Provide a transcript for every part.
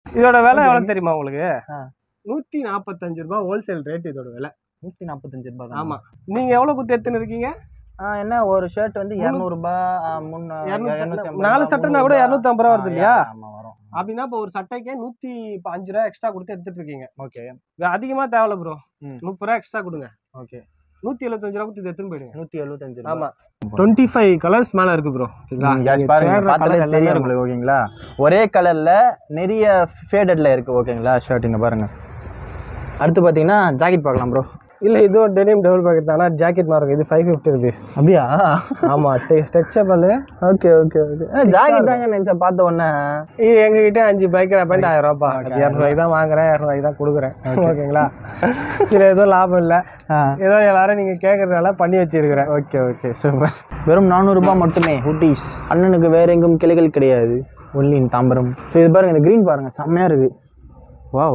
இதோட விலை எவ்வளவு தெரியுமா உங்களுக்கு? 145 ரூபாய் ஹோல்சேல் ரேட் இதோட விலை. 145 ரூபாய். ஆமா. நீங்க எவ்வளவு குத்து எடுத்துன்னு இருக்கீங்க? என்ன ஒரு ஷர்ட் வந்து 200 ரூபாய், 350. 4 சட்டைனா கூட 250 ரூபாய் வருது இல்லையா? ஆமா வரும். அப்படின்னா இப்போ ஒரு சட்டைக்கே 105 ரூபாய் எக்ஸ்ட்ரா கொடுத்து எடுத்துட்டு இருக்கீங்க. ஓகே. இது அதிகமா தேவல ப்ரோ. 30 ரூபாய் எக்ஸ்ட்ரா கொடுங்க. ஓகே. 175 ரூபாய் கொடுத்து எடுத்துன்னு போயிடுங்க. 175 ரூபாய். ஆமா. 25 கலர்ஸ் மேல இருக்கு ப்ரோ. गाइस பாருங்க, பார்த்தாலே தெரியும் உங்களுக்கு. ஓகேங்களா? ஒரே கலர்ல நிறைய ஃபேடட்ல இருக்கு. ஓகேங்களா? ஷர்ட் இங்க பாருங்க. அடுத்து பாத்தீங்கன்னா ஜாக்கெட் பார்க்கலாம் ப்ரோ. இல்ல இது ஒரு டெனிம் டபுள் பாக்கெட் தானா, ஜாக்கெட் மாதிரி இருக்கு. இது 550 ரூபீஸ். அப்படியா? ஆமா, stretchable. Okay okay okay. Jacket தாங்க நினைச்ச பார்த்த உடனே. இது எங்க கிட்ட 5 பைக்கர் பாயிண்ட் 1000 ரூபாய். 200 ரூபாய் தான் வாங்குறேன், 200 ரூபாய் தான் கொடுக்குறேன். ஓகேங்களா? இதுல எதுவும் லாபம் இல்ல. ஏதோ எல்லாரும் நீங்க கேட்கறதுனால பண்ணி வச்சிருக்கிறேன். Okay okay super. வெறும் 400 ரூபாய் மட்டுமே ஹூட்டிஸ். அண்ணனுக்கு வேற எங்கும் கிளைகள் கிடையாது, ஒன்லி இன் தாம்பரம். ஸோ இது பாருங்க, இந்த கிரீன் பாருங்க, செம்மையா இருக்கு. வாவ்.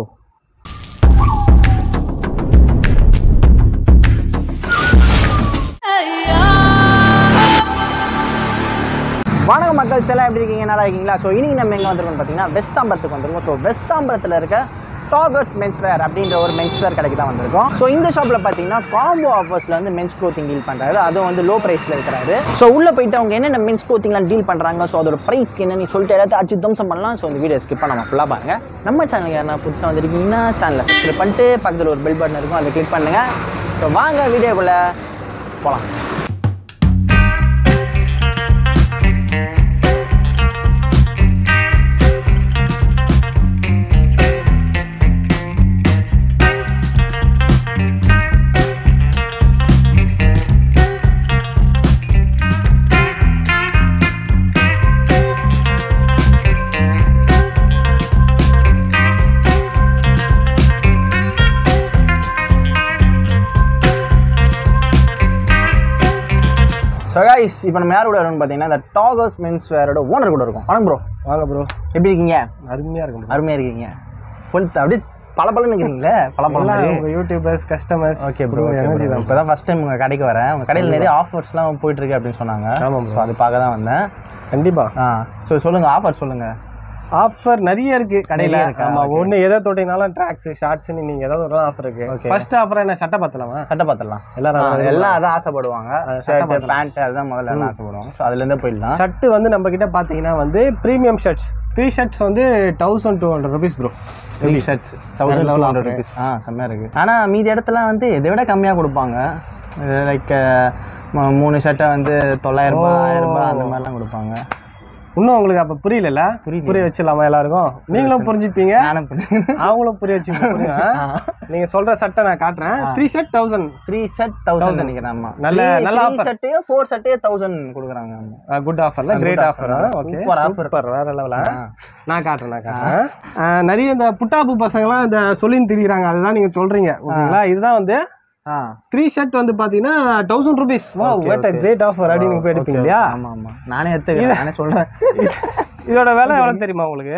வணக்கம் மக்கள், எல்லாம் எப்படி இருக்கீங்க? நல்லா இருக்கீங்களா? ஸோ இன்னைக்கு நம்ம எங்கே வந்திருக்கோம்னு பார்த்தீங்கன்னா வெஸ்ட் தாம்பரத்துக்கு வந்திருக்கோம். ஸோ வெஸ்ட் தாம்பரத்தில் இருக்க டாகர்ஸ் மென்ஸ்வேர் அப்படின்ற ஒரு மென்ஸ்வேர் கடைக்கு தான் வந்திருக்கோம். ஸோ இந்த ஷாப்பில் பார்த்தீங்கன்னா காம்போ ஆஃபர்ஸில் வந்து மென்ஸ் க்ளோத்திங் டீல் பண்ணுறாரு, அதுவும் வந்து லோ ப்ரைஸில் இருக்கிறாரு. ஸோ உள்ளே போயிட்டு அவங்க என்னென்ன மென்ஸ் க்ளோத்திங்லாம் டீல் பண்ணுறாங்க, ஸோ அதோட ப்ரைஸ் என்னன்னு சொல்லிட்டு எல்லாத்தையும் அச்சு தம்சம் பண்ணலாம். ஸோ இந்த வீடியோ ஸ்கிப் பண்ணாமல் ஃபுல்லாக பாருங்கள். நம்ம சேனலுக்கு யாரா புதுசாக வந்திருக்கீங்கன்னா சேனலை சப்ஸ்கிரைப் பண்ணிட்டு பக்கத்தில் ஒரு பெல் பட்டன் இருக்கும், அதை கிளிக் பண்ணுங்கள். ஸோ வாங்க வீடியோக்குள்ளே போகலாம். ஸோ கைஸ், இப்போ நம்ம யார் கூட இருக்கோம்னு பார்த்தீங்கன்னா இந்த டாகர்ஸ் மென்ஸ்வேரோட ஓனர் கூட இருக்கும். வணக்கம் ப்ரோ. வாங்க ப்ரோ. எப்படி இருக்கீங்க? அருமையா இருக்கும். அருமையாக இருக்கீங்க. கொஞ்சம் அப்படியே பளபளன்னு இருக்கிறீங்களே, பளபளன்னு. உங்கள் யூடியூபர்ஸ் கஸ்டமர்ஸ். Okay bro. இப்போ தான் ஃபஸ்ட் டைம் உங்கள் கடைக்கு வரேன். உங்கள் கடையில் நிறைய ஆஃபர்ஸ்லாம் போயிட்டுருக்கு அப்படின்னு சொன்னாங்க. ஆமாம் ப்ரோ, அது பார்க்க தான் வந்தேன். கண்டிப்பாக. ஸோ சொல்லுங்கள், ஆஃபர் சொல்லுங்கள். ஆஃபர் நிறைய இருக்கு கடையில. ஆமா, ஒண்ணு எதை தொட்டினாலும் ட்ராக்ஸ் ஷார்ட்ஸ்னு நீங்க ஏதாவது ஒரு ஆஃபர் இருக்கு. ஃபர்ஸ்ட் ஆஃபர் என்ன, சட்டை பார்த்தலாமா? சட்டை பார்த்தலாம். எல்லாம் அதான் ஆசைப்படுவாங்க. ஷர்ட் பேண்ட் அதுதான் முதல்ல எல்லாம் ஆசைப்படுவாங்க. ஸோ அதுல இருந்தே போயிடலாம். ஷர்ட் வந்து நம்ம கிட்ட பாத்தீங்கன்னா வந்து பிரீமியம் ஷர்ட்ஸ் 3 ஷர்ட்ஸ் வந்து 1200 ரூபீஸ் ப்ரோ. 3 shirts 1200 rupees. செம்மையா இருக்கு. ஆனா மீதி இடத்துல வந்து இதை விட கம்மியா கொடுப்பாங்க. லைக் 3 ஷர்ட்டை வந்து 900 ரூபாய் 1000 ரூபாய் அந்த மாதிரிலாம் கொடுப்பாங்க. இன்னும் உங்களுக்கு அப்ப புரியல? புரிய வச்சிடலாமா எல்லாருக்கும்? நீங்களும் புரிஞ்சுப்பீங்க, அவங்களும் புரிய வச்சு. நீங்க சொல்ற சட்டை நான் காட்டுறேன். 3 ஷர்ட் 1000. 3 ஷர்ட் 1000 நினைக்கிறேன். நல்ல ஆஃபர். 4 ஷர்ட் 1000 கொடுக்குறாங்க. குட் ஆஃபர்ல, கிரேட் ஆஃபர். ஓகே, சூப்பர், வேற லெவலா. நான் காட்டுறேன். நிறைய இந்த புட்டாபு பசங்கலாம் இந்த சொல்லின்னு திரிகிறாங்க, அதுதான் நீங்க சொல்றீங்க. ஓகேங்களா? இதுதான் வந்து 3 ஷர்ட் வந்து பாத்தீங்கன்னா 1000 rupees. Wow, what a great offer அப்படின்னு போய் எடுப்பீங்க இல்லையா? ஆமா ஆமா, நானே எடுத்துக்கிறேன், நானே சொல்றேன். இதோட விலை எவ்வளவு தெரியுமா உங்களுக்கு?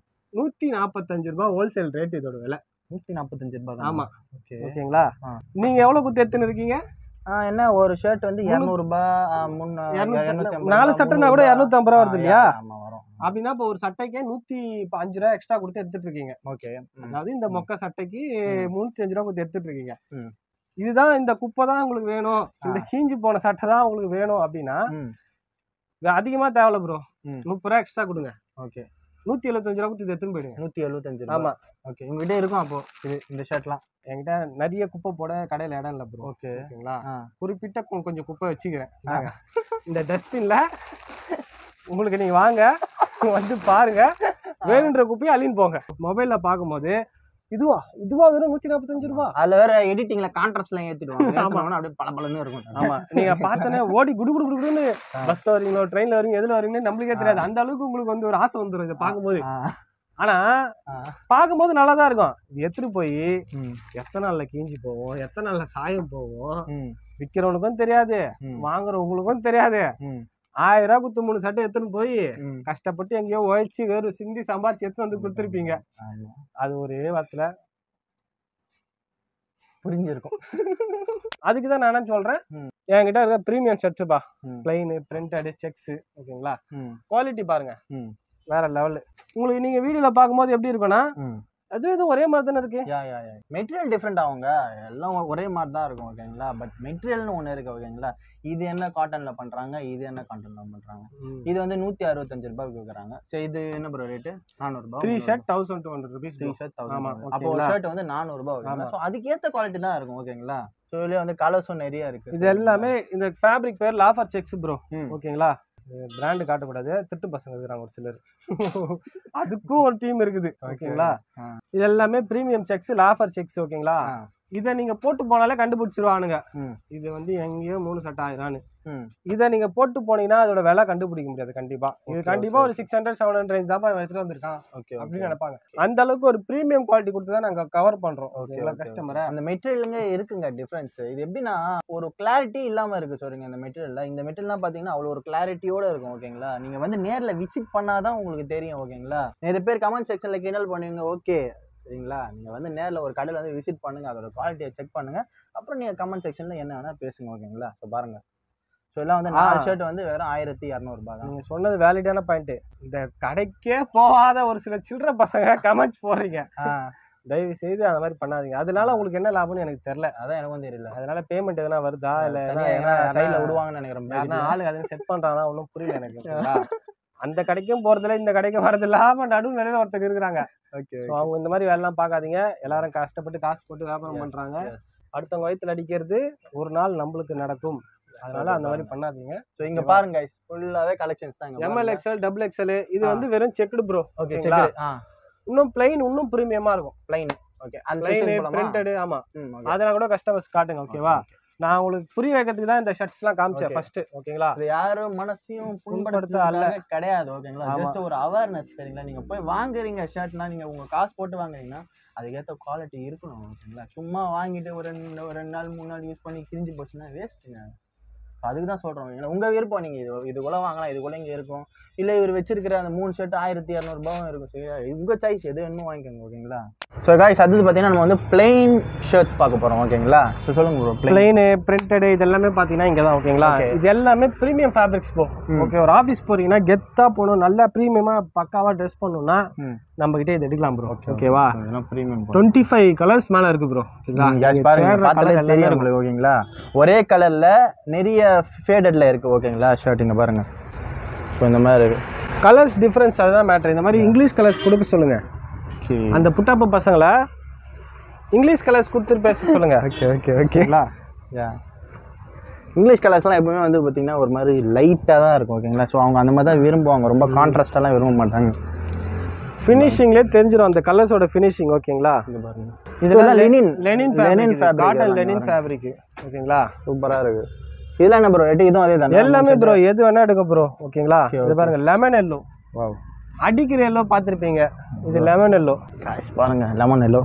145 ரூபாய் ஹோல்சேல் ரேட் இதோட விலை. 145 ரூபாய். ஆமா. ஓகேங்களா? நீங்க எவ்வளவு குத்து எடுத்துன்னு இருக்கீங்க? என்ன ஒரு ஷர்ட் வந்து 200 ரூபாய், 350. 4 சட்டைனா கூட 250 ரூபாய் வருது இல்லையா? அப்படின்னா இப்போ ஒரு சட்டைக்கே 105 ரூபாய் எக்ஸ்ட்ரா கொடுத்து எடுத்துட்டு இருக்கீங்க. ஓகே, அதாவது இந்த மொக்க சட்டைக்கு 305 ரூபாய் கொடுத்து எடுத்துட்டு இருக்கீங்க. இதுதான், இந்த குப்பை தான் உங்களுக்கு வேணும், இந்த கீஞ்சி போன சட்டை தான் உங்களுக்கு வேணும் அப்படின்னா அதிகமா தேவல ப்ரோ. 30 ரூபாய் எக்ஸ்ட்ரா கொடுங்க. ஓகே, 175 ரூபாய் கொடுத்து எடுத்துன்னு போயிடுங்க. 175 ரூபாய். ஆமா. ஓகே, உங்ககிட்ட இருக்கும் அப்போ இந்த ஷர்ட்லாம்? என்கிட்ட நிறைய குப்பை போட கடையில இடம் இல்லை ப்ரோ. ஓகேங்களா? குறிப்பிட்ட கொஞ்சம் குப்பை வச்சுக்கிறேன். இந்த டஸ்ட்பின்ல உங்களுக்கு நீங்க வாங்க, வந்து பாருங்க, வேணுன்ற குப்பையை அள்ளின்னு போங்க. மொபைல்ல பார்க்கும்போது இதுவா வெறும் 145 ரூபாய். அதுல வேற எடிட்டிங்ல கான்ட்ராஸ்ட் எல்லாம் ஏத்திடுவாங்க. அப்படியே பளபளன்னு இருக்கும். ஆமா, நீங்க பார்த்தனே ஓடி குடு குடு குடுன்னு பஸ்ல வரீங்களோ ட்ரெயின்ல வரீங்க எதுல வரீங்கன்னு நம்மளுக்கே தெரியாது. அந்த அளவுக்கு உங்களுக்கு வந்து ஒரு ஆசை வந்துடும் இதை பார்க்கும்போது. ஆனா பார்க்கும்போது நல்லா தான் இருக்கும். இது எடுத்துட்டு போய் எத்தனை நாள்ல கீஞ்சி போவோம், எத்தனை நாள்ல சாயம் போவோம், விக்கிறவனுக்கும் தெரியாது, வாங்குறவங்களுக்கும் தெரியாது. 1000 ரூபாய் குத்து 3 சட்டை எடுத்துன்னு போய் கஷ்டப்பட்டு எங்கேயோ உழைச்சி வேறு சிந்தி சம்பாரிச்சு எடுத்து வந்து கொடுத்துருப்பீங்க. அது ஒரே வார்த்தையில புரிஞ்சிருக்கும். அதுக்குதான் நான் என்ன சொல்றேன், என்கிட்ட இருக்க பிரீமியம் ஷர்ட்ஸுப்பா, பிளைன் பிரிண்டட் செக்ஸ். ஓகேங்களா? குவாலிட்டி பாருங்க, வேற லெவல். உங்களுக்கு நீங்க வீடியோல பாக்கும்போது எப்படி இருக்கும்னா அது ஒரே மாதிரி தானே இருக்கு. மெட்டீரியல் டிஃப்ரெண்ட் ஆகுங்க, எல்லாம் ஒரே மாதிரி தான் இருக்கும் ஓகேங்களா. பட் மெட்டீரியல்னு ஒன்று இருக்கு ஓகேங்களா. இது என்ன காட்டன்ல பண்றாங்க, இது என்ன காட்டன்ல பண்றாங்க. இது வந்து 165 ரூபாய்க்கு விற்கிறாங்க. சரி இது என்ன ப்ரோ ரேட்டு? 400 ரூபாய். 3 ஷர்ட் 1200 rupees. 3 ஷர்ட் 1000. அப்போ ஒரு ஷர்ட் வந்து 400 ரூபாய் ஓகேங்களா. ஸோ அதுக்கேற்ற குவாலிட்டி தான் இருக்கும் ஓகேங்களா. ஸோ இதுலேயே வந்து கலர்ஸும் நிறைய இருக்கு. இது எல்லாமே இந்த ஃபேப்ரிக் பேர் லாஃபர் செக்ஸ் ப்ரோ ஓகேங்களா. பிராண்ட் காட்டக்கூடாது, திட்டு பசங்க இருக்கிறாங்க ஒரு சிலர். அதுக்கும் ஒரு டீம் இருக்குது ஓகேங்களா. இது எல்லாமே பிரீமியம் செக்ஸ், லாஃபர் செக்ஸ் ஓகேங்களா. இதை நீங்க போட்டு போனாலே கண்டுபிடிச்சிருவானுங்க இது வந்து எங்கேயோ 3 ஷர்ட் 1000. இதை நீங்க போட்டு போனீங்கன்னா அதோட விலை கண்டுபிடிக்க முடியாது கண்டிப்பா. இது கண்டிப்பா ஒரு 600-700 ரேஞ்ச் தான் எடுத்துட்டு வந்திருக்கான் அப்படின்னு நினைப்பாங்க. அந்த அளவுக்கு ஒரு பிரீமியம் குவாலிட்டி கொடுத்து தான் நாங்க கவர் பண்றோம் கஸ்டமரை. அந்த மெட்டீரியலுங்க இருக்குங்க டிஃபரன்ஸ். இது எப்படின்னா ஒரு கிளாரிட்டி இல்லாம இருக்கு சொல்றீங்க இந்த மெட்டீரியல்ல. இந்த மெட்டீரியல்லாம் பாத்தீங்கன்னா அவ்வளவு ஒரு கிளாரிட்டியோட இருக்கும் ஓகேங்களா. நீங்க வந்து நேர்ல விசிட் பண்ணாதான் உங்களுக்கு தெரியும் ஓகேங்களா. நிறைய பேர் கமெண்ட் செக்ஷன்ல கிண்டல் பண்ணுவீங்க ஓகே சரிங்களா. நீங்கள் வந்து நேரில் ஒரு கடையில் வந்து விசிட் பண்ணுங்கள், அதோட குவாலிட்டியை செக் பண்ணுங்கள், அப்புறம் நீங்கள் கமெண்ட் செக்ஷனில் என்ன வேணால் பேசுங்க ஓகேங்களா. ஸோ பாருங்கள், ஸோ எல்லாம் வந்து 4 ஷர்ட் வந்து வெறும் 1200 ரூபாய் தான். நீங்கள் சொன்னது வேலிடான பாயிண்ட்டு. இந்த கடைக்கே போகாத ஒரு சில சில்லற பசங்க கமெண்ட்ஸ் போடுறீங்க, தயவு செய்து அந்த மாதிரி பண்ணாதீங்க. அதனால உங்களுக்கு என்ன லாபம்னு எனக்கு தெரியல. அதான் எனக்கும் தெரியல. அதனால பேமெண்ட் எதனா வருதா இல்லை சைடில் விடுவாங்கன்னு நினைக்கிறேன். ஆளு அதை செட் பண்ணுறாங்கன்னா ஒன்றும் புரியல எனக்கு. அந்த கடைக்கும் போறதில்ல, இந்த கடைக்கும் வரதில்லாம நடு நிலையில ஒருத்தர் இருக்கிறாங்க. அவங்க இந்த மாதிரி வேலைலாம் பார்க்காதீங்க. எல்லாரும் கஷ்டப்பட்டு காசு போட்டு வியாபாரம் பண்றாங்க. அடுத்தவங்க வயிற்றுல அடிக்கிறது ஒரு நாள் நம்மளுக்கு நடக்கும். அதனால அந்த மாதிரி பண்ணாதீங்க. சோ இங்க பாருங்க गाइस, ஃபுல்லாவே கலெக்ஷன்ஸ் தான். ML XL டபுள் XL இது வந்து வெறும் செக்டு ப்ரோ. ஓகேங்களா. இன்னும் பிளைன் இன்னும் பிரீமியமா இருக்கும். Plain okay. அந்த செக்ஷன் போலாமா? பிரிண்டட் ஆமா. அதெல்லாம் கூட கஸ்டமர்ஸ் காட்டுங்க ஓகேவா. நான் உங்களுக்கு புரிய வைக்கிறதுக்கு தான் இந்த ஷர்ட்ஸ்லாம் காமிச்சேன் ஃபர்ஸ்ட் ஓகேங்களா. அது யாரும் மனசையும் புண்படுத்த கிடையாது ஓகேங்களா. ஜஸ்ட் ஒரு அவேர்னஸ் சரிங்களா. நீங்க போய் வாங்குறீங்க ஷர்ட்னா நீங்க உங்க காசு போட்டு வாங்குறீங்கன்னா அதுக்கேற்ற குவாலிட்டி இருக்கணும் ஓகேங்களா. சும்மா வாங்கிட்டு ஒரு 2 நாள் 3 நாள் யூஸ் பண்ணி கிழிஞ்சு போச்சுன்னா வேஸ்ட்டுங்க. அதுக்கு தான் சொல்கிறோம். உங்கள் விருப்பம், நீங்கள் இது கூட வாங்கலாம், இது கூட இங்கே இருக்கும். இல்லை இவர் வச்சிருக்கிற அந்த 3 ஷர்ட் 1200 ரூபாவும் இருக்கும். சரி உங்கள் சாய்ஸ் எது வேணுமோ வாங்கிக்கோங்க ஓகேங்களா. ஸோ காய்ஸ் அடுத்து பார்த்தீங்கன்னா நம்ம வந்து பிளெயின் ஷர்ட்ஸ் பார்க்க போகிறோம் ஓகேங்களா. ஸோ சொல்லுங்க ப்ரோ. பிளெயின் பிரிண்டட் இது எல்லாமே பார்த்தீங்கன்னா இங்கே தான் ஓகேங்களா. இது எல்லாமே ப்ரீமியம் ஃபேப்ரிக்ஸ் போ ஓகே. ஒரு ஆஃபீஸ் போறீங்கன்னா கெத்தாக போகணும், நல்லா ப்ரீமியமாக பக்காவாக ட்ரெஸ் பண்ணணும்னா நம்ம கிட்டே இது எடுக்கலாம் ப்ரோ ஓகேவா. 25 கலர்ஸ் மேலே இருக்கு ப்ரோ ஓகேங்களா. ஒரே கலரில் நிறைய ஃபேடட்ல இருக்கு ஓகேங்களா ஷர்ட். இங்கே பாருங்க. ஸோ இந்த மாதிரி இருக்கு கலர்ஸ் டிஃப்ரென்ஸ், அதுதான் மேட்ரு. இந்த மாதிரி இங்கிலீஷ் கலர்ஸ் கொடுக்க சொல்லுங்க. அந்த புட்டாப்ப பசங்களை இங்கிலீஷ் கலர்ஸ் கொடுத்துட்டு பேச சொல்லுங்க. ஓகே ஓகே ஓகேங்களா. இங்கிலீஷ் கலர்ஸ்லாம் எப்பவுமே வந்து பார்த்தீங்கன்னா ஒரு மாதிரி லைட்டாக தான் இருக்கும் ஓகேங்களா. ஸோ அவங்க அந்த மாதிரி தான் விரும்புவாங்க, ரொம்ப கான்ட்ராஸ்டாலாம் விரும்ப மாட்டாங்க. ஃபினிஷிங்லேயே தெரிஞ்சிடும் அந்த கலர்ஸோட ஃபினிஷிங் ஓகேங்களா. இது பாருங்க, இதெல்லாம் linen fabric, cotton linen fabric ஓகேங்களா. சூப்பராக இருக்கு. இதெல்லாம் என்ன ப்ரோ ரேட்? இதுவும் அதே தான் எல்லாமே ப்ரோ, எது வேணா எடுக்க ப்ரோ ஓகேங்களா. இது பாருங்க லெமன் எல்லோ. வாவ், அடிக்கிற எல்லோ பார்த்துருப்பீங்க, இது லெமன் எல்லோ. காசு பாருங்க லெமன் எல்லோ.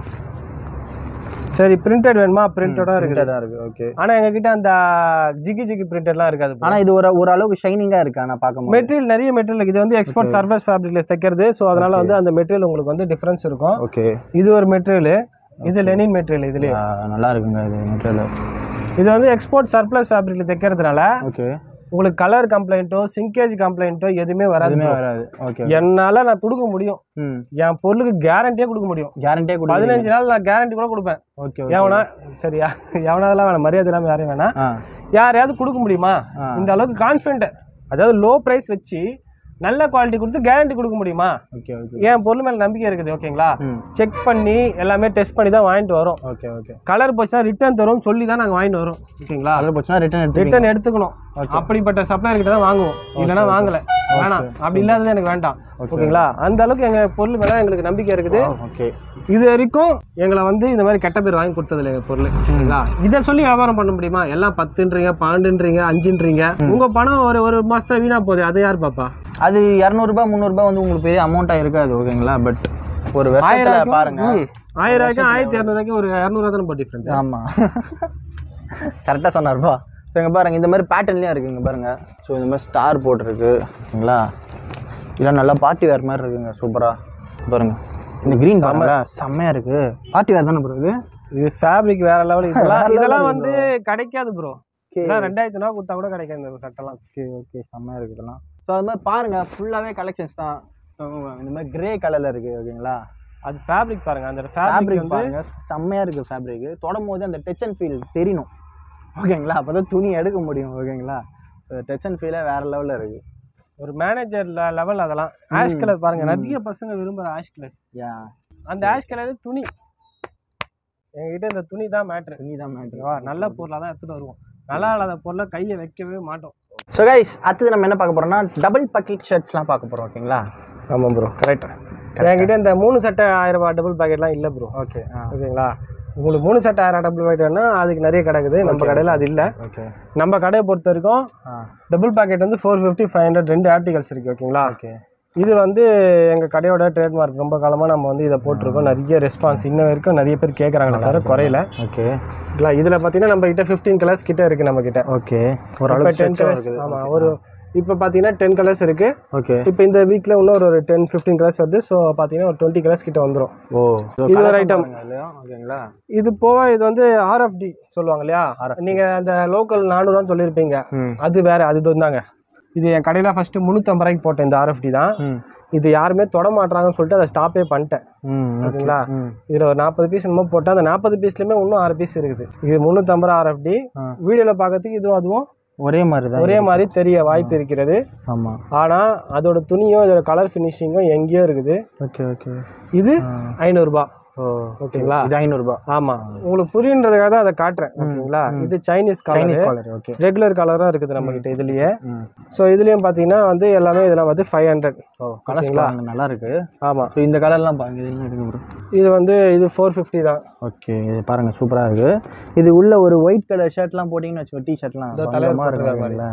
சரி பிரிண்டட் வேணுமா? பிரிண்டடா இருக்கு ஓகே. ஆனா எங்ககிட்ட அந்த ஜிகி பிரிண்டட்லாம் இருக்காது. ஆனா இது ஒரு அளவுக்கு ஷைனிங்கா இருக்கு. ஆனா பார்க்க மெட்டீரியல் நிறைய மெட்டீரியல், இது வந்து எக்ஸ்போர்ட் சர்ஃபேஸ் ஃபேப்ரிக்ல தைக்கிறது. ஸோ அதனால வந்து அந்த மெட்டீரியல் உங்களுக்கு வந்து டிஃபரன்ஸ் இருக்கும். ஓகே, இது ஒரு மெட்டீரியல், இது லெனின் மெட்டீரியல். இதுலயே நல்லா இருக்குங்க இது மெட்டீரியல். இது வந்து எக்ஸ்போர்ட் சர்ப்ளஸ் ஃபேப்ரிக்ல தைக்கிறதுனால ஓகே உங்களுக்கு கலர் கம்ப்ளைண்ட்டோ சிங்கேஜ் கம்ப்ளைண்ட்டோ எதுவுமே வராது. ஓகே, என்னால நான் கொடுக்க முடியும். என் பொருளுக்கு கேரண்டியே கொடுக்க முடியும். 15 நாள் நான் கேரண்டி கூட கொடுப்பேன். ஓகே, எவனா சரியா, எவனாதெல்லாம் வேணாம், மரியாதை இல்லாமல் யாரையும் வேணாம். யாரையாவது கொடுக்க முடியுமா? இந்த அளவுக்கு கான்ஃபிடென்ட், அதாவது லோ ப்ரைஸ் வச்சு நல்ல குவாலிட்டி கொடுத்து கேரண்டி கொடுக்க முடியுமா? என் பொருள் மேல நம்பிக்கை இருக்குது ஓகேங்களா. செக் பண்ணி எல்லாமே டெஸ்ட் பண்ணி தான் வாங்கிட்டு வரோம். Okay okay. கலர் போச்சுன்னா ரிட்டர்ன் தரும் சொல்லி தான் நாங்கள் வாங்கிட்டு வரோம் ஓகேங்களா. கலர் போச்சுன்னா ரிட்டர்ன் எடுத்துக்கணும். அப்படிப்பட்ட சப்ளையர் கிட்ட தான் வாங்குவோம், இல்லைன்னா வாங்கலை வேணாம். அப்படி இல்லாதது எனக்கு வேண்டாம் ஓகேங்களா. அந்த அளவுக்கு எங்கள் பொருள் மேலே எங்களுக்கு நம்பிக்கை இருக்குது. ஓகே, இது வரைக்கும் எங்களை வந்து இந்த மாதிரி கெட்ட பேர் வாங்கி கொடுத்ததில்ல எங்கள் பொருள் ஓகேங்களா. இதை சொல்லி வியாபாரம் பண்ண முடியுமா? எல்லாம் 10ன்றீங்க 12ன்றீங்க 5ன்றீங்க. உங்கள் பணம் ஒரு மாதத்துல வீணா போகுது, அதை யார் பாப்பா? அது 200 ரூபாய் 300 ரூபாய் வந்து உங்களுக்கு பெரிய அமௌண்ட்டாக இருக்காது ஓகேங்களா. பட் ஒரு வருஷத்துல பாருங்க 1000 ரூபாய்க்கு 1200 ரூபாய்க்கு ஒரு 200 தான் போய் டிஃப்ரெண்ட். ஆமாம், கரெக்டாக சொன்னார்ப்பா. ஸோ இங்கே பாருங்கள் இந்த மாதிரி பேட்டர்ன்லேயும் இருக்குது. இங்கே பாருங்கள், ஸோ இந்த மாதிரி ஸ்டார் போட்டிருக்கு ஓகேங்களா. இதெல்லாம் நல்லா பார்ட்டி வேர் மாதிரி இருக்குங்க, சூப்பராக பாருங்கள். இந்த க்ரீன் பாருங்களா செம்மையாக இருக்குது. பார்ட்டி வேர் தானே ப்ரோ இது ஃபேப்ரிக் வேற லெவல். இதெல்லாம் வந்து கிடைக்காது ப்ரோ. 2000 ரூபா கொடுத்தா கூட கிடைக்காது இந்த சட்டெல்லாம். ஓகே ஓகே, செம்மையாக இருக்குது இதெல்லாம். ஸோ அது மாதிரி பாருங்கள் ஃபுல்லாகவே கலெக்ஷன்ஸ் தான். இந்த மாதிரி கிரே கலரில் இருக்குது ஓகேங்களா. அது ஃபேப்ரிக் பாருங்கள், அந்த ஃபேப்ரிக் பாருங்க செம்மையாக இருக்குது. ஃபேப்ரிக்கு தொடும் போது அந்த டச் அண்ட் ஃபீல் தெரியணும் ஓகேங்களா, அப்போ தான் துணி எடுக்க முடியும் ஓகேங்களா. டச் அண்ட் ஃபீலே வேறு லெவலில் இருக்குது. ஒரு மேனேஜர் லெவல். அதெல்லாம் ஆஷ் கலர் பாருங்கள், நிறைய பசங்க விரும்புகிற ஆஷ் கலர்ஸ். அந்த ஆஷ் கலர் துணி எங்ககிட்ட இந்த துணி தான் மேட்ரு. நல்ல பொருளாக தான் எடுத்துகிட்டு வருவோம், நல்லா இல்லாத பொருளை கையை வைக்கவே மாட்டோம். ஸோ கைஸ் அடுத்தது நம்ம என்ன பார்க்க போகிறோம்னா டபுள் பக்கெட் ஷர்ட்ஸ்லாம் பார்க்க போகிறோம் ஓகேங்களா. ஆமாம் ப்ரோ, கரெக்டாக. என்கிட்ட இந்த 3 சட்டை 1000 ரூபாய் டபுள் பாக்கெட்லாம் இல்லை ப்ரோ. ஓகேங்களா, உங்களுக்கு 3 சட்டை 1000 டபுள் பாக்கெட் வேணா அதுக்கு நிறைய கிடக்குது. நம்ம கடையில் அது இல்லை. நம்ம கடையை பொறுத்த வரைக்கும் டபுள் பாக்கெட் வந்து 450 500 2 ஆர்டிகல்ஸ் இருக்குது ஓகேங்களா. இது வந்து எங்கள் கடையோட ட்ரேட்மார்க். ரொம்ப காலமாக நம்ம வந்து இதை போட்டிருக்கோம். நிறைய ரெஸ்பான்ஸ் இன்ன வரைக்கும் நிறைய பேர் கேட்குறாங்களே தவிர குறையில. ஓகேங்களா, இதில் பார்த்தீங்கன்னா நம்ம கிட்ட 15 கலர்ஸ் கிட்ட இருக்குது நம்ம கிட்ட. இப்போ 10 கலர்ஸ். ஆமாம், ஒரு இப்போ பார்த்தீங்கன்னா 10 கலர்ஸ் இருக்குது. இப்போ இந்த வீக்கில் இன்னும் ஒரு 10-15 கலர்ஸ் வருது. ஸோ பார்த்தீங்கன்னா ஒரு 20 கலர்ஸ் கிட்ட வந்துடும். இது ஒரு ஐட்டம். இது போக இது வந்து RFD சொல்லுவாங்க இல்லையா, நீங்கள் அந்த லோக்கல் 400 சொல்லியிருப்பீங்க, அது வேற. அது வந்தாங்க. இது என் கடையில் ஃபர்ஸ்ட் 350 ரூபாய்க்கு போட்டேன். இந்த RFD தான். இது யாருமே தொட மாட்டாங்கன்னு சொல்லிட்டு அதை ஸ்டாப்பே பண்ணிட்டேன் ஓகேங்களா. இதில் ஒரு 40 பீஸ் என்னமோ போட்டேன். அந்த 40 பீஸ்லையுமே இன்னும் 6 பீஸ் இருக்குது. இது 350 ரூபா RFD. வீடியோவில் பார்க்கறதுக்கு இதுவும் அதுவும் ஒரே மாதிரி தெரிய வாய்ப்பு இருக்கிறது. ஆனால் அதோட துணியும் இதோட கலர் ஃபினிஷிங்கும் எங்கேயோ இருக்குது. இது 500 ரூபாய் ஓகேங்களா. இது 500 ரூபாய். ஆமாம், உங்களுக்கு புரியுன்றதுக்காக தான் அதை காட்டுறேன் ஓகேங்களா. இது சைனீஸ் கலர், ரெகுலர் கலராக இருக்குது நம்ம கிட்ட இதுலயே. ஸோ இதுலயும் பார்த்தீங்கன்னா வந்து எல்லாமே இதெல்லாம் வந்து 500. ஓகேங்களா, நல்லா இருக்கு. ஆமாம், இந்த கலர்லாம் பாருங்க. இது வந்து இது 450 தான். ஓகே, இது பாருங்க சூப்பராக இருக்கு. இது உள்ள ஒரு ஒயிட் கலர் ஷர்ட்லாம் போட்டிங்கன்னு வச்சுக்கோ, டிஷர்ட்லாம் தலைவரமாக இருக்குல்ல,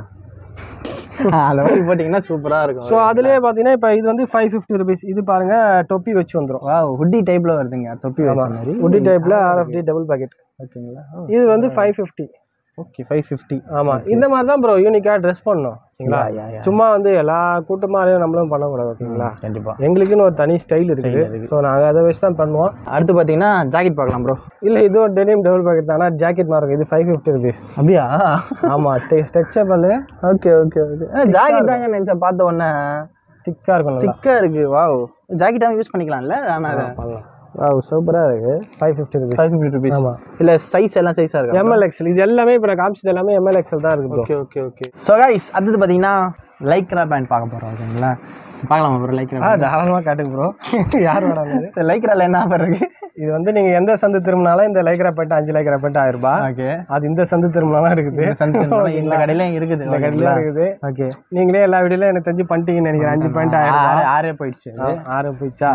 அதில் மாதிரி போட்டிங்கன்னா சூப்பராக இருக்கும். ஸோ அதுலேயே பார்த்தீங்கன்னா இப்போ இது வந்து 550 ருபீஸ். இது பாருங்க தொப்பி வச்சு வந்துடும். ஹுட்டி டைப்பில் வருதுங்க, தொப்பி வச்ச மாதிரி. ஹுட்டி டைப்பில் RFD டபுள் பாக்கெட் ஓகேங்களா. இது வந்து 550. ஓகே, 550. ஆமாம், இந்த மாதிரி தான் ப்ரோ யூனிக்காக ட்ரெஸ் பண்ணணும் ஓகேங்களா. சும்மா வந்து எல்லா கூட்டமாலையும் நம்மளும் பண்ணக்கூடாது ஓகேங்களா. கண்டிப்பாக எங்களுக்குன்னு ஒரு தனி ஸ்டைல் இருக்குது. ஸோ நாங்கள் அதை வச்சு தான் பண்ணுவோம். அடுத்து பார்த்தீங்கன்னா ஜாக்கெட் பார்க்கலாம் ப்ரோ. இல்லை, இது ஒரு டெனிம் டபுள் பாக்கெட் தான், ஆனால் ஜாக்கெட் மாதிரி இது 550 ருபீஸ். அப்படியா? ஆமாம், stretchable. Okay okay okay. Jacket தாங்க நினச்சேன், பார்த்த உடனே திக்காக இருக்கும். திக்காக இருக்குது. வாவ், ஜாக்கெட்டாக யூஸ் பண்ணிக்கலாம்ல. ஆனால் பண்ணலாம். சூப்பராக இருக்குது. 550 ருபீஸ். ஆமாம், இல்லை சைஸ் எல்லாம் சைஸாக இருக்குது. ML XL. இது எல்லாமே இப்போ நான் காமிச்சது எல்லாமே ML XL தான் இருக்குது. Okay okay okay. So guys அடுத்தது பார்த்தீங்கன்னா லைக்ரா பேண்ட் பார்க்க போகிறோம் ஓகேங்களா. பார்க்கலாமா ப்ரோ? லைக்ரா தாராளமாக காட்டுங்க ப்ரோ. யார் வராது? லைக்ரால என்ன ஆஃபர் இருக்குது? இது வந்து நீங்கள் எந்த சந்து திரும்பினாலும் இந்த லைக்ரா பேண்ட் 5 லைக்ரா பேண்ட் 1000 ரூபாய். ஓகே, அது இந்த சந்து திரும்பினாலும் இருக்குது. இந்த கடையிலையும் இருக்குது. இந்த கடையிலையும் இருக்குது. ஓகே, நீங்களே எல்லா வீடியோலையும் எனக்கு தெரிஞ்சு பண்ணிட்டீங்கன்னு நினைக்கிறேன். 5 பேண்ட் 1000 ரூபாய். 6 போயிடுச்சு. 6 போயிடுச்சா?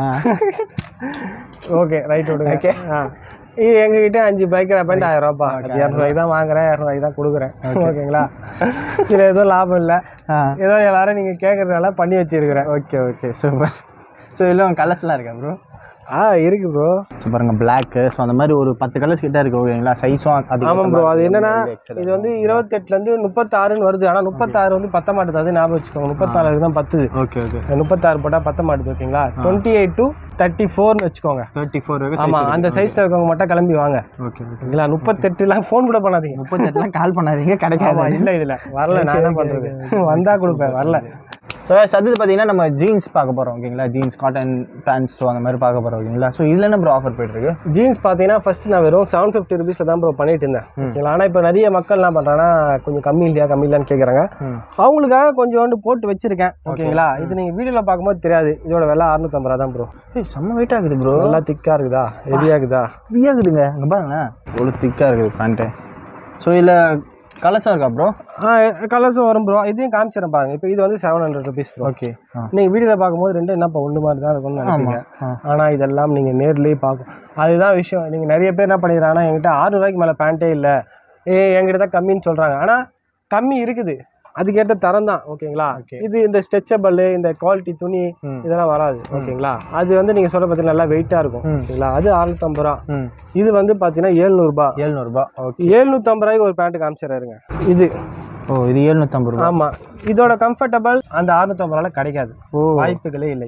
ஓகே, ரைட் விடுங்க. ஓகே, இது எங்ககிட்ட 5 பைக்கரா பேண்ட் 1000 ரூபாய்ப்பா. 200 ரூபாய்க்கு தான் வாங்குறேன், 200 ரூபாய்க்கு தான் கொடுக்குறேன் ஓகேங்களா. இதில் எதுவும் லாபம் இல்லை, ஏதோ எல்லாரும் நீங்கள் கேட்குறதுனால பண்ணி வச்சிருக்கிறேன். Okay okay, super. ஸோ இல்லை கலர்ஸ்லாம் இருக்கா ப்ரோ? இருக்கு ப்ரோ. ஸோ பாருங்க பிளாக்கு. ஸோ அந்த மாதிரி ஒரு 10 கலர்ஸ் கிட்ட இருக்கு ஓகேங்களா. சைஸும் ஆமாம் ப்ரோ. அது என்னன்னா இது வந்து 28லேருந்து 36ன்னு வருது. ஆனால் 36 வந்து பத்த மாட்டுது. அது ஞாபகம் வச்சுக்கோங்க. 34 தான் பத்துது. Okay okay. 36 போட்டால் பத்த மாட்டுது ஓகேங்களா. 28 to 34ன்னு வச்சுக்கோங்க. 34. ஆமாம், அந்த சைஸில் இருக்கவங்க மட்டும் கிளம்பி வாங்க. ஓகே ஓகேங்களா. 38லாம் ஃபோன் கூட பண்ணாதீங்க. 38லாம் கால் பண்ணாதீங்க, கிடைக்காது. இல்லை இதில் வரல, நான் என்ன பண்ணுறது, வந்தால் கொடுப்பேன், வரல. ஸோ அடுத்தது பார்த்தீங்கன்னா நம்ம ஜீன்ஸ் பார்க்க போகிறோம் ஓகேங்களா. ஜீன்ஸ் காட்டன் பேண்ட்ஸ் ஸோ அந்த மாதிரி பார்க்க போகிறோம் ஓகேங்களா. ஸோ இதில் என்ன ப்ரோ ஆஃபர் போயிட்டுருக்கு? ஜீன்ஸ் பார்த்தீங்கன்னா ஃபஸ்ட்டு நான் வெறும் 750 ருபீஸில் தான் ப்ரோ பண்ணிட்டு இருந்தேன் ஓகேங்களா. ஆனால் இப்போ நிறைய மக்கள் என்ன பண்ணுறாங்கன்னா கொஞ்சம் கம்மி இல்லையான்னு கேட்குறாங்க. அவங்களுக்காக கொஞ்சோண்டு போட்டு வச்சிருக்கேன் ஓகேங்களா. இது நீங்கள் வீடியோவில் பார்க்கும்போது தெரியாது. இதோட விலை 650 ரூபா தான் ப்ரோ. செம்ம வெயிட்டாக இருக்குது ப்ரோ. நல்லா திக்காக இருக்குதா, ஹெவியாக இருக்குதா? ஹெவியாக இருக்குதுங்க. அங்கே பாருங்களேன், ஒரு திக்காக இருக்குது பேண்ட்டு. ஸோ இதில் கலர்ஸும் இருக்கா ப்ரோ? கலர்ஸும் வரும் ப்ரோ. இதையும் காமிச்சிடறேன் பாருங்க. இப்போ இது வந்து 700 ருபீஸ் ப்ரோ. ஓகே, நீங்கள் வீடியோவில் பார்க்கும்போது ரெண்டு என்னப்பா ஒன்று மாதிரி தான் இருக்கும்னு நினைப்பீங்க. ஆனால் இதெல்லாம் நீங்கள் நேர்லேயே பார்க்கும். அதுதான் விஷயம். நீங்கள் நிறைய பேர் என்ன பண்ணிடுறாங்கன்னா என்கிட்ட 600 ரூபாய்க்கு மேலே பேண்ட்டே இல்லை, என்கிட்ட தான் கம்மின்னு சொல்கிறாங்க. ஆனால் கம்மி இருக்குது, அதுக்கேற்ற தரம் தான் ஓகேங்களா. இது இந்த ஸ்ட்ரெச்சபிள், இந்த குவாலிட்டி துணி இதெல்லாம் வராது ஓகேங்களா. அது வந்து நீங்கள் சொல்ல பார்த்தீங்கன்னா நல்லா வெயிட்டாக இருக்கும் ஓகேங்களா. அது 650 ரூபா. இது வந்து பார்த்தீங்கன்னா 700 ரூபா. 700 ரூபா. ஓகே, 750 ரூபாய்க்கு ஒரு பேண்ட் காமிச்சிடறாருங்க. இது இது 750 ரூபா. ஆமாம், இதோட கம்ஃபர்டபுள் அந்த 650 ரூபாய் கிடைக்காது, வாய்ப்புகளே இல்லை.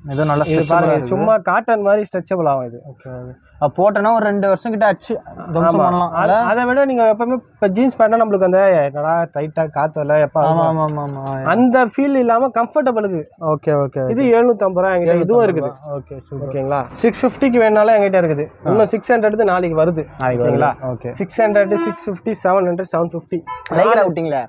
ஏதோ நல்லா இது பாருங்க சும்மா காட்டன் மாதிரி ஸ்ட்ரெச்சபிள் ஆகும் இது. ஓகே போட்டோன்னா ஒரு 2 வருஷம் கிட்ட ஆச்சு பண்ணலாம். அதை விட நீங்க எப்பவுமே இப்போ ஜீன்ஸ் பேண்ட்னா நம்மளுக்கு அந்த என்னடா டைட்டா காத்து வரல எப்ப அந்த ஃபீல் இல்லாம கம்ஃபர்டபுளுக்கு. ஓகே ஓகே இது 750 ரூபா என்கிட்ட இதுவும் இருக்குது. ஓகே ஓகேங்களா 650க்கு வேணாலும் என்கிட்ட இருக்குது. இன்னும் 600 நாளைக்கு வருது. ஓகேங்களா 600 650 700 750 லைக்ரா விட்டீங்களா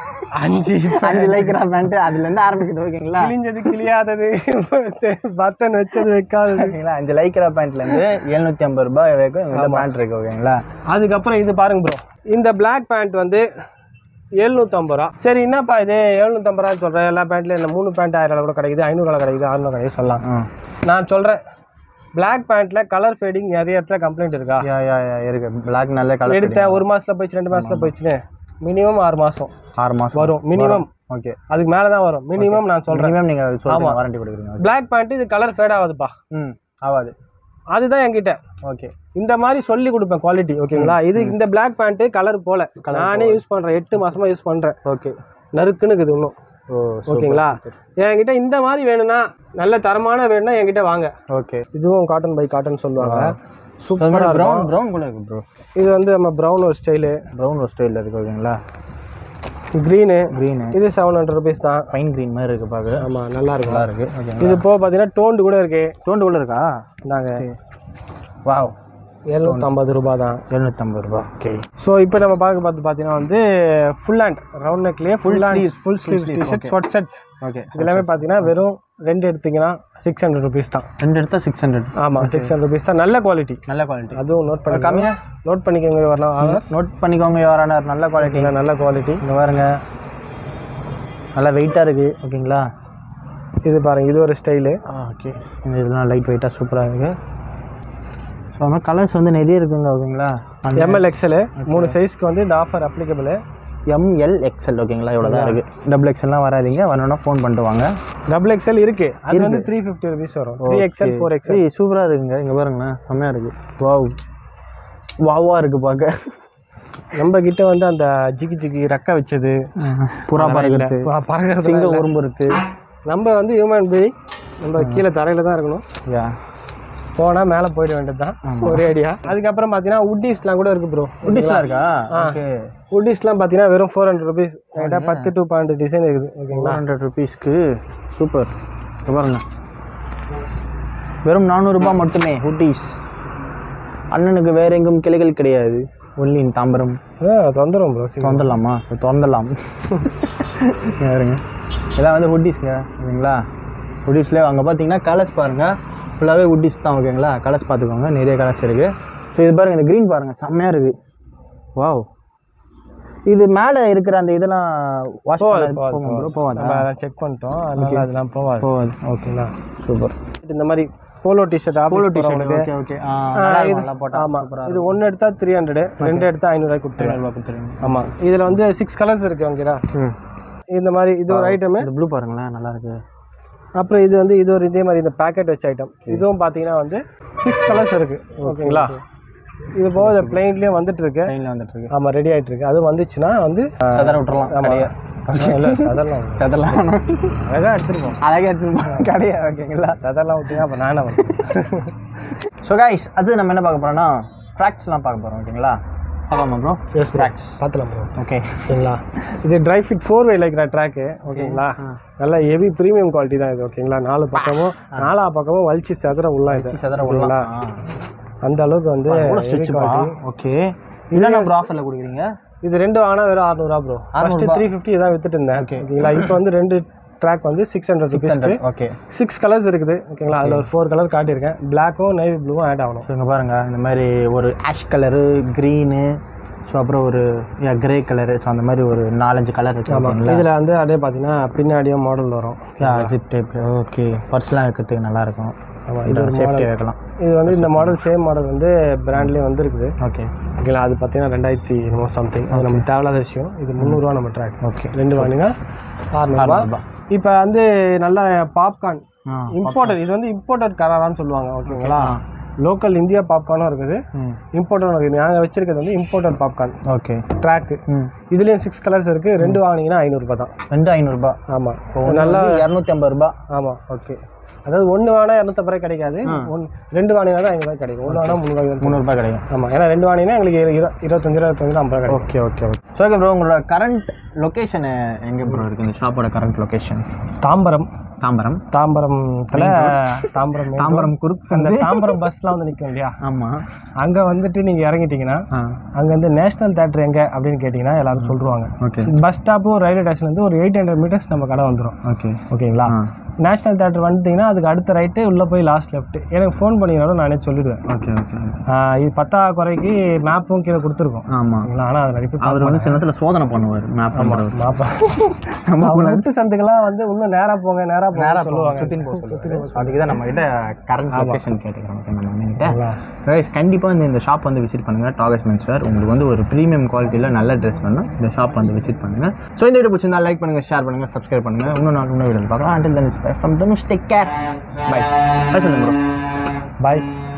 5 லைக்ரா பேண்ட் அதுல இருந்து ஆரம்பிக்குது. ஓகேங்களா கிழிஞ்சது கிழியாதது பட்டன் வச்சது வைக்காதது. ஓகேங்களா 5 லைக்ரா பேண்ட்ல இருந்து 750 ரூபாய் வரைக்கும் இந்த பேண்ட் இருக்கு. ஓகேங்களா அதுக்கப்புறம் இது பாருங்க ப்ரோ, இந்த பிளாக் பேண்ட் வந்து 750 ரூபா. சரி என்னப்பா இது 750 ரூபா சொல்றேன். எல்லா பேண்ட்ல இந்த 3 பேண்ட் 1000 கூட கிடைக்குது, 500 கிடைக்குது, 600 கிடைக்குது சொல்லலாம். நான் சொல்றேன் பிளாக் பேண்ட்ல கலர் ஃபேடிங் நிறைய இடத்துல கம்ப்ளைண்ட் இருக்கா? இருக்கு. பிளாக் நல்ல கலர் எடுத்த 1 மாசத்துல போயிடுச்சு 2 மாசத்துல போயிடுச்சுன்னு மினிமம் 6 மாசம் வரும். மினிமம். ஓகே அதுக்கு மேல தான் வரும் மினிமம். நான் சொல்றேன் மினிமம் நீங்க சொல்றீங்க வாரண்டி கொடுக்குறீங்க. பிளாக் பேண்ட் இது கலர் ஃபேட் ஆகாதுப்பா. ஆகாது. அதுதான் என்கிட்ட. ஓகே இந்த மாதிரி சொல்லி கொடுப்பேன் குவாலிட்டி. ஓகேங்களா இது இந்த பிளாக் பேண்ட் கலர் போல நானே யூஸ் பண்றேன். 8 மாசமா யூஸ் பண்றேன். ஓகே நறுக்குன்னு இருக்குது இன்னும். ஓகேங்களா என்கிட்ட இந்த மாதிரி வேணும்னா நல்ல தரமான வேணும்னா என்கிட்ட வாங்க. ஓகே இதுவும் காட்டன் பை காட்டன் சொல்லுவாங்க. சூப்பரா ப்ரௌன் கூட இருக்கு ப்ரோ. இது வந்து நம்ம ப்ரௌன் ஒரு ஸ்டைலு. இருக்கு. ஓகேங்களா கிரீனு இது 700 ருபீஸ் தான். ஃபைன் கிரீன் மாதிரி இருக்கு பாக்க. ஆமா நல்லா இருக்கு. இது போக பாத்தீங்கன்னா டோன்டு கூட இருக்கு. டோன்டு கூட இருக்கா? இந்தாங்க. வாவ் 750 ரூபாய் தான். 750 ரூபாய். ஓகே ஸோ இப்போ நம்ம பார்த்தீங்கன்னா வந்து ஃபுல் ஹேண்ட் ரவுண்ட் நெக்லேயே full sleeve T shirt short shorts. Okay இதெல்லாமே பார்த்தீங்கன்னா வெறும் 2 எடுத்தீங்கன்னா 600 ருபீஸ் தான். 2 எடுத்தா 600. ஆமாம் 600 ருபீஸ் தான். நல்ல குவாலிட்டி. அதுவும் நோட் பண்ணிக்கோங்க. நோட் பண்ணிக்கோங்க யாரான நல்ல குவாலிட்டி. இங்கே பாருங்க நல்லா வெயிட்டாக இருக்குது. ஓகேங்களா இது பாருங்க இது ஒரு ஸ்டைலு. ஓகே இந்த இதெல்லாம் லைட் வெயிட்டாக சூப்பராக இருக்குது. ஸோ அது மாதிரி கலர்ஸ் வந்து நிறைய இருக்குங்க. ஓகேங்களா ML XL 3 சைஸ்க்கு வந்து இந்த ஆஃபர் அப்ளிகபிள். ML XL ஓகேங்களா இவ்வளோ தான் இருக்குது. XXLலாம் வராதிங்க. வரணும்னா ஃபோன் பண்ணிட்டு வாங்க. XXL இருக்குது. அது வந்து 350 ருபீஸ் வரும். 3XL 4XL சூப்பராக இருக்குங்க. இங்கே பாருங்களேன் செம்மையாக இருக்குது. வாவா இருக்குது பார்க்க. நம்ம கிட்ட வந்து அந்த ஜிகி ரெக்க வச்சது புறா பறக்கிறது சிங்க உரும்பு இருக்குது. நம்ம வந்து ஹியூமன் பீயிங் நம்ம கீழே தரையில் தான் இருக்கணும். போனால் மேலே போயிட வேண்டியது தான் ஒரே ஐடியா. அதுக்கப்புறம் பார்த்தீங்கன்னா உட்டீஸ்லாம் கூட இருக்குது ப்ரோ. உட்டீஸ்லாம் இருக்கா? உட்டீஸ்லாம் பார்த்தீங்கன்னா வெறும் 400 ருபீஸ். என்கிட்ட 10 to 12 டிசைன் இருக்குது. ஓகேங்களா 400 ருபீஸ்க்கு சூப்பர். பாருங்க வெறும் 400 ரூபாய் மட்டுமே உட்டீஸ். அண்ணனுக்கு வேற எங்கும் கிளைகள் கிடையாது. Only in Tambaram. தொந்தரம் ப்ரோ. தொந்தரலாமா? சரி திறந்துடலாம். பாருங்க இதெல்லாம் வந்து உட்டீஸ்ங்க. ஓகேங்களா உட்டீஸில் அங்கே பார்த்தீங்கன்னா கலர்ஸ் பாருங்கள் ஃபுல்லாகவே உட்டீஸ் தான். ஓகேங்களா கலர்ஸ் பார்த்துக்கோங்க நிறைய கலர்ஸ் இருக்குது. ஸோ இது பாருங்கள் இந்த க்ரீன் பாருங்கள் செம்மையாக இருக்குது. வாவ் இது மேலே இருக்கிற அந்த இதெல்லாம் வாஷ் போவாது. செக் பண்ணிட்டோம் அதெல்லாம் போவாது. ஓகேங்களா சூப்பர். இந்த மாதிரி போலோ டிஷர்ட் ஓகே. ஆமாம் இது 1 எடுத்தா 300, 2 எடுத்தா 500 கொடுத்துருங்க. ஆமாம் இதில் வந்து 6 கலர்ஸ் இருக்குது. ஓகேடா இந்த மாதிரி இது ஒரு ஐட்டம். ப்ளூ பாருங்களேன் நல்லா இருக்கு. அப்புறம் இது வந்து இது ஒரு இதே மாதிரி இந்த பேக்கெட் வச்ச ஐட்டம். இதுவும் பார்த்தீங்கன்னா வந்து 6 கலர்ஸ் இருக்குது. ஓகேங்களா இது போக இந்த பிளெயின்லேயே வந்துட்டு இருக்கு. ஆமாம் ரெடி ஆகிட்டு இருக்கு. அது வந்துச்சுன்னா வந்து சதற விட்டுறலாம். சதறலாம் அழகாக எடுத்துருப்போம். கடையா? ஓகேங்களா சதறலாம் விட்டீங்கன்னா அப்போ நான் என்ன பண்ணுறேன். ஸோ கைஸ் அது நம்ம என்ன பார்க்க போகிறோம்னா ட்ராக்ஸ்லாம் பார்க்க போகிறோம். ஓகேங்களா பார்க்கலாமா ப்ரோ? எஸ் ட்ராக்ஸ் பார்த்துலாம் ப்ரோ. ஓகேங்களா இது try fit 4-way Lycra track. ஓகேங்களா நல்லா ஹெவி ப்ரீமியம் குவாலிட்டி தான் இது. ஓகேங்களா 4 பக்கமும் வலிச்சு செதற உள்ளா அந்த அளவுக்கு வந்து. ஓகே இதெல்லாம் நம்ம ஆஃபரில் கொடுக்குறீங்க. இது 2 ஆனால் வெறும் 600 ரூபா ப்ரோ. ஃபர்ஸ்ட் 350 தான் வித்துட்டு இருந்தேன். ஓகேங்களா இப்போ வந்து 2 ட்ராக் வந்து 600 ருபீஸ். ஓகே 6 கலர்ஸ் இருக்குது. ஓகேங்களா அதில் ஒரு 4 கலர் காட்டியிருக்கேன். பிளாக்கும் நேவி ப்ளூவும் ஆட் ஆகணும். இங்கே பாருங்கள் இந்த மாதிரி ஒரு ஆஷ் கலரு க்ரீனு ஸோ அப்புறம் ஒரு கிரே கலரு ஸோ அந்த மாதிரி ஒரு 4-5 கலர் இருக்குது. ஆமாம் இதில் வந்து அப்படியே பார்த்தீங்கன்னா பின்னாடியும் மாடல் வரும். Zip type. ஓகே பர்ஸ்லாம் வைக்கிறதுக்கு நல்லாயிருக்கும். ஆமாம் இது ஒரு சேஃப்டி வைக்கலாம். இது வந்து இந்த மாடல் சேம் மாடல் வந்து பிராண்ட்லேயே வந்துருக்குது. ஓகேங்களா அது பார்த்தீங்கன்னா 2000 சம்திங். அது நமக்கு தேவையில்லாத விஷயம். இது 300 ரூபா நம்ம ட்ராக். ஓகே 2 வாங்கினா 600 ரூபா. இப்போ வந்து நல்ல பாப்கார்ன் இம்போர்ட்டட். இது வந்து இம்போர்ட்டட் கராரான்னு சொல்லுவாங்க. ஓகேங்களா லோக்கல் இந்தியா பாப்கார்னும் இருக்குது, இம்போர்ட்டடும் இருக்குது. நாங்கள் வச்சிருக்கிறது வந்து இம்போர்ட்டட் பாப்கார்ன். ஓகே ட்ராக்கு இதுலேயும் 6 கலர்ஸ் இருக்குது. 2 வாங்கினீங்கன்னா 500 ரூபா தான். 2 500 ரூபா. ஆமாம் நல்லா 250 ரூபா. ஆமாம் ஓகே அதாவது 1 வாங்கினா 250 ரூபாய் கிடைக்காது, 2 வாங்கினா தான் 500 ரூபாய் கிடைக்கும். 1 வாங்கினா 300 ரூபாய் கிடைக்கும். ஆமாம், ஏன்னா 2 வாங்கினா எங்களுக்கு 25 50 ரூபா கிடைக்கும். Okay okay okay. So okay bro, உங்களோட கரண்ட் லொக்கேஷன் எங்கே ப்ரோ இருக்குது இந்த ஷாப்போட கரண்ட் லொக்கேஷன்? தாம்பரம் குரூப்ஸ் அந்த தாம்பரம் பஸ்லாம் வந்து நிற்கும் இல்லையா? ஆமாம், அங்கே வந்துட்டு நீங்கள் இறங்கிட்டீங்கன்னா அங்கே வந்து நேஷனல் தேட்டர் எங்கே அப்படின்னு கேட்டிங்கன்னா எல்லாரும் சொல்லுவாங்க. ஓகே. பஸ் ஸ்டாப்பு ரயில்வே ஸ்டேஷன்லேருந்து ஒரு 800 மீட்டர்ஸ் நம்ம கடை வந்துடும். ஓகேங்களா? நேஷனல் தேட்டர் வந்துட்டிங்கன்னா அதுக்கு அடுத்த ரைட்டு உள்ளே போய் லாஸ்ட் லெஃப்ட். எனக்கு ஃபோன் பண்ணிங்கனாலும் நானே சொல்லிடுவேன். Okay okay. இது 10 குறைக்கு மேப்பும் கீழே கொடுத்துருக்கோம். ஆமாம், ஆனால் அதை ரிப்பீட் அவர் வந்து சில நேரத்தில் சோதனை பண்ணுவார். மேப் சந்துக்கெல்லாம் வந்து இன்னும் நேராக போங்க சொல்லுவாங்க. அதுக்கு தான் நம்ம கிட்ட கரண்ட் லொகேஷன் கேட்டுக்கிறோம். கண்டிப்பாக இந்த ஷாப் வந்து விசிட் பண்ணுங்கள். டாகஸ் மென்ஸ் வேர். உங்களுக்கு வந்து ஒரு ப்ரீமியம் குவாலிட்டியில் நல்ல ட்ரெஸ் வேணும், இந்த ஷாப் வந்து விசிட் பண்ணுங்கள். ஸோ இந்த வீடியோ பிடிச்சிருந்தா லைக் பண்ணுங்கள், ஷேர் பண்ணுங்கள், சப்ஸ்கிரைப் பண்ணுங்கள். இன்னும் வீடியோ பார்க்கலாம். Until then, it's bye from Dhanush. Take care. Bye. Bye.